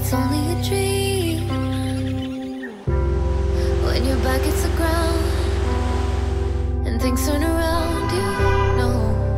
it's only a dream. When your back hits the ground and things turn around, you know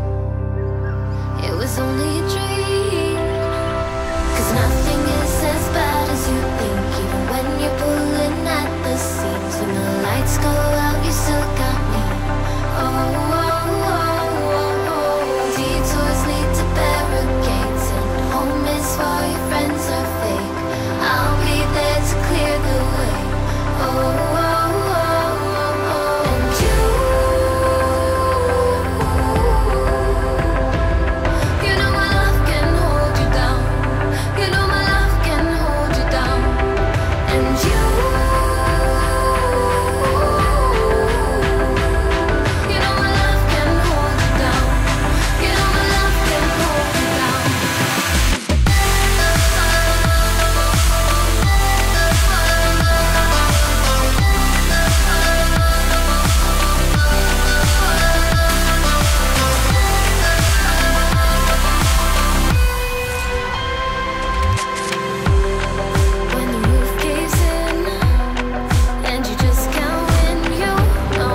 it was only a dream. 'Cause nothing is as bad as you think, even when you're pulling at the seams. When the lights go out, you still got me. Oh, oh, oh, oh, oh. Detours lead to barricades, and home is for your friends are fake. I'll be there to clear the way. Oh, oh, oh, oh, oh. And you know my love can hold you down. You know my love can hold you down. And you know my love can hold you down. You know my love can hold you down. When the roof caves in and you just can't win, you know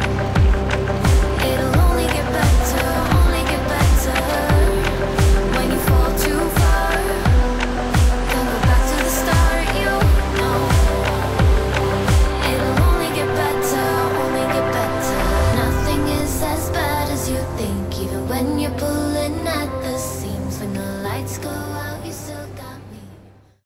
it'll only get better, only get better. When you fall too far, don't go back to the start, you know it'll only get better, only get better. Nothing is as bad as you think, even when you're